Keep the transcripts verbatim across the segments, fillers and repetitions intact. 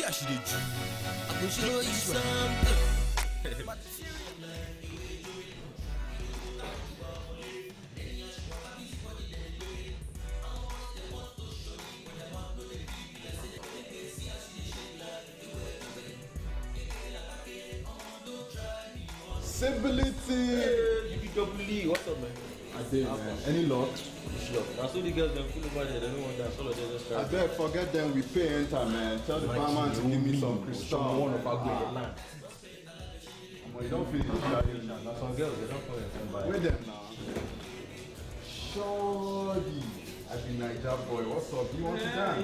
how she did you. I go show you something. Civility. U B W E, what's up, man? I did, man. Any luck? Sure. That's all the girls that feel about it. They don't want that. All of them just I bet forget them. We pay enter, man. Tell the barman to give me some crystal. One of our good line. You don't feel it. That's some girls. They don't come here and buy. Wait them now. Shorty. I be Niger boy. What's up? You want to dance?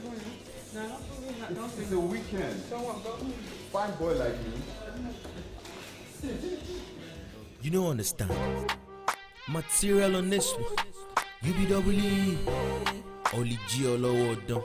It's, it's a weekend. Fine boy like me. You don't understand. Material on this one. U B W E. Only G all over done.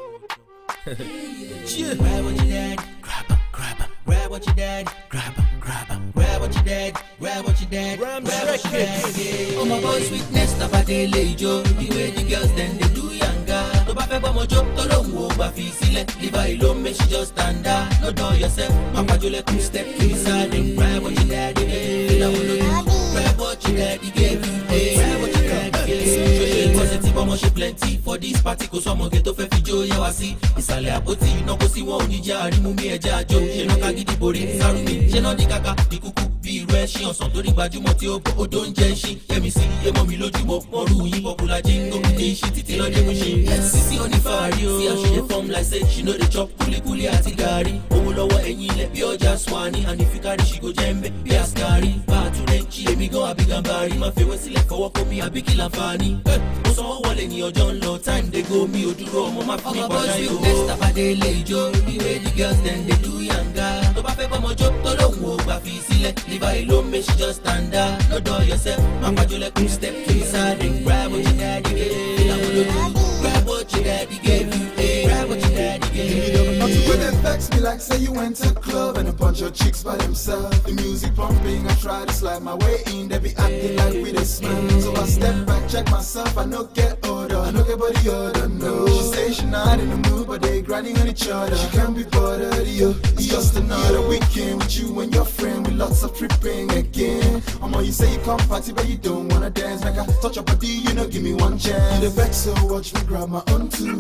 Grab what you dad, grab her, grab her. Grab what you dad, grab her, grab her. Grab what you dad, grab what you dad, grab what you dad. Oh my boys witness tabade lejo. The way the girls then they do yanga. To ba fe bo mojo, to lo wo ba fi sile. Leave her alone, make she just stand there. No do yourself, mama jole two step inside and grab what you dad gave. Grab what you dad gave you. Grab what you dad gave. Positive omo she plenty for this party. Cause someone get to fe fi jo ya wa si. Isale apoti, no ko si won ni ja ri mu mi eja jo. She no ka gidi bori saru mi. She no di kaka, di kuku bi ru ẹṣin ọ̀sán torí gbajúmọ̀ tí ó gbọ́ odò ń jẹ́ ṣin. Yẹ́mi sí iye mọ́ mi lójúmọ́, wọ́n rú yín popular jingo. Kì í ṣe títí lọ́dẹ mú ṣe. Sisi onífàárí o. See how she dey form like say she no dey chop kúlíkúlí àti gàrí. Owó lọ́wọ́ ẹ̀yìn ilẹ̀ bí ọjà swani. And if you carry she go jẹ́mbẹ́ bí askari. Báàtú rẹ̀ ń ṣí èmi gan abigambari. Má fewé sílẹ̀ fọwọ́ kó mi àbí kí láǹfààní. Mo sanwó wọlé ní ọjọ́ ń lọ. Time dey go mi ò dúró ọmọ má fi mi kọjá yòó. Ọmọ boys with tabade lè jó. The way the girls dem dey do yanga. Tó bá fẹ́ bọ́mọjó tó lóhùn ò gbà fi sílẹ̀. Leave her alone, make she just stand there. No do yourself, mama you like two step inside and grab what your daddy gave. Grab what your daddy gave you. Grab what your daddy gave you. Not to women vex me like say you went to the club and a bunch of chicks by themselves. The music pumping, I try to slide my way in. They be acting like we they smell. So I step back, check myself, I no get older. I no get body other, no. She say she not in the mood, but they grinding on each other. She can't be bothered, yo. It's just another weekend with you and your friend with lots of tripping again. I'm you say you come party, but you don't wanna dance. Like I touch your body, you know, give me one chance. You the vex, so watch me grab my own too.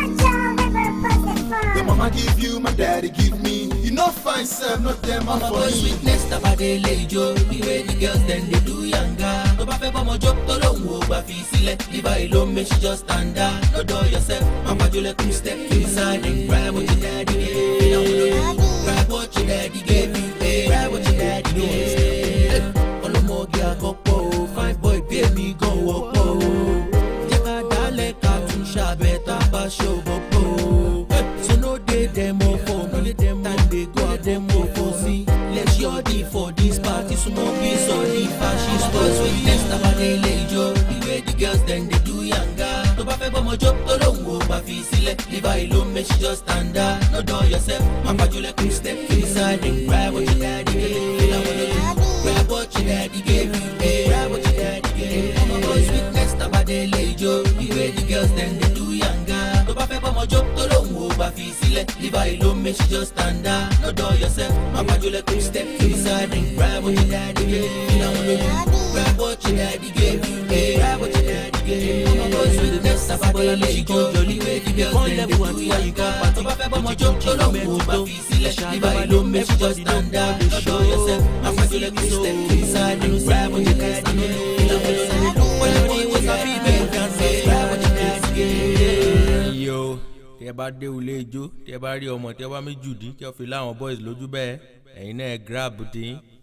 The mama give you, my daddy give me. You know fine self, not them I'm for me. Boys witness tabade lejo. The way the girls then they do yanga. To ba fe bọ́mọjó tó lóhùn ò gbà fi sílẹ̀. Leave her alone, make she just stand there. No do yourself, mama you like two step inside and grab what your daddy gave. Grab what your daddy gave you. Grab what your daddy gave. Ọlọ́mọge àkọ́kọ́, fine boy bí èmi gan wọ́pọ̀. Jẹ́ ká dálẹ̀ ká tún ṣàbẹ̀ tá a bá ṣòwòpọ̀. So no dey demo for me, time dey go demo for me. Let's yọ̀dí for this party, small piece of the fashion boys with next tabade lejo. The way the girls then they do yanga. Tó bá fẹ́ bọ́mọjó tó lóhùn ò gbà fi sílẹ̀. Leave her alone, make she just stand there. No do yourself, mama you like two step inside and grab what your daddy gave. Grab what your daddy gave you. Grab what your daddy gave. Ọmọ boys with next tabade lejo. The way the girls then they do yanga. Tó bá fẹ́ bọ́mọjó tó lóhùn ò gbà fi sílẹ̀. Leave her alone, make she just stand there. No do yourself, mama you like two step inside and grab what your daddy gave. Grab what your daddy gave you. Grab what your daddy gave. Ọmọ boys with next tabade lejo. The way the girls then they do yanga. Tó bá fẹ́ bọ́mọjó tó lóhùn ò gbà fi sílẹ̀. Leave her alone, make she just stand there. No do yourself, mama you like two step inside and grab what your daddy gave. When you need was a female dance, grab what your daddy gave. Yo, tẹ́ bá dé ilé ijó, tẹ́ bá rí ọmọ, tẹ́ bá mi jùdí, tẹ́ fi láwọn boys lójú bẹ́ẹ̀, ẹ̀yin náà grab dín.